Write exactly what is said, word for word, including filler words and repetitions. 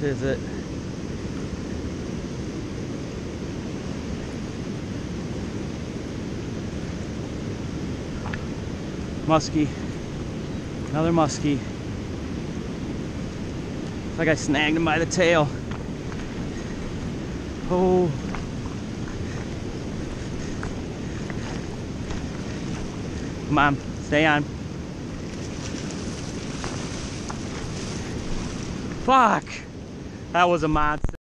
is it? Muskie. Another muskie. Looks like I snagged him by the tail. Oh. Come on, stay on. Fuck! That was a monster.